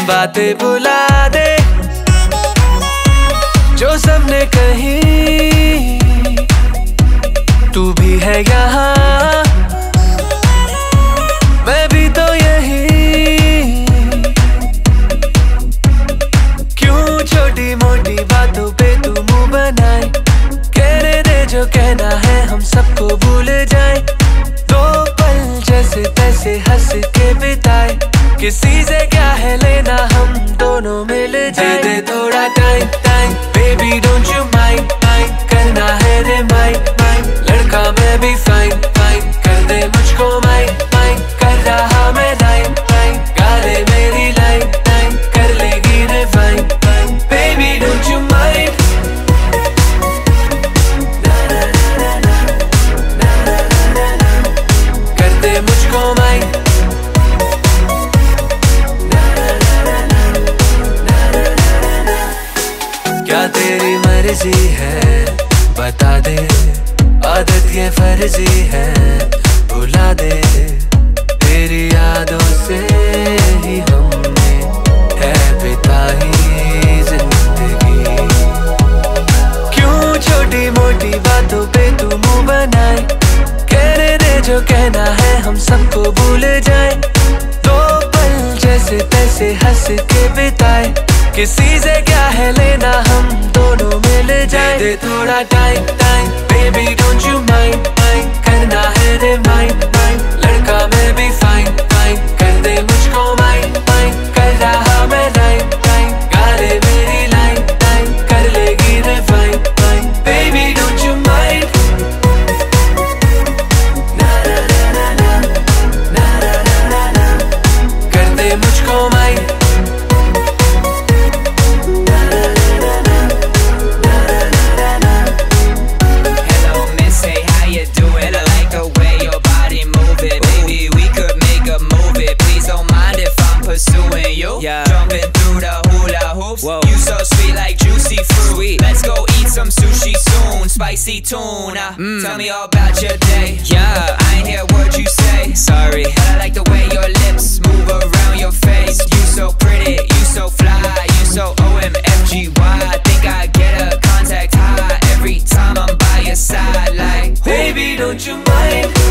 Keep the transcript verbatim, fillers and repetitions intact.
बातें भुला दे जो सबने कही, तू भी है यहाँ मैं भी तो यही। क्यों छोटी मोटी बातों पे तू मुंह बनाए, कहने दे जो कहना है हम सबको भूल जाए। दो पल जैसे तैसे हंस के बिताए, किसी से क्या है लेना हम दोनों मिल जाए। दे थोड़ा time time baby don't you mind mind, करना है रे माइंड माइंड, लड़का मैं भी फाइन फाइन, कर दे मुझको माइंड माइंड, कर रहा मैं लाइन लाइन, गा ले मेरी लाइन लाइन, कर लेगी रे fine fine, baby don't you mind. कर दे मुझको माइंड, क्या तेरी मर्जी है बता दे, आदत ये फर्जी है भुला दे, तेरी यादों से ही हमने है बिताई जिंदगी। क्यों छोटी मोटी बातों पे तू मुंह बनाए, कहने दे जो कहना है हम सबको भूल जाए। दो पल जैसे तैसे हंस के बिताए, किसी से क्या है लेना हम दोनों मिल जाए। दे थोड़ा time time baby don't you mind mind, करना है रे माइंड माइंड, लड़का मैं भी फाइन फाइन, कर दे मुझको माइंड माइंड, कर रहा मैं लाइन लाइन, गा ले मेरी लाइन लाइन, कर लेगी रे fine fine, baby don't you mind. ना ना ना ना ना ना ना ना, कर दे मुझको mind. Yeah. Jumping through the hula hoops. Whoa. You so sweet like juicy fruit. Sweet. Let's go eat some sushi soon. Spicy tuna. Mm. Tell me all about your day. Yeah, I ain't hear what you say. Sorry, but I like the way your lips move around your face. You so pretty, you so fly, you so O M F G Y. I think I get a contact high every time I'm by your side. Like, baby, don't you mind?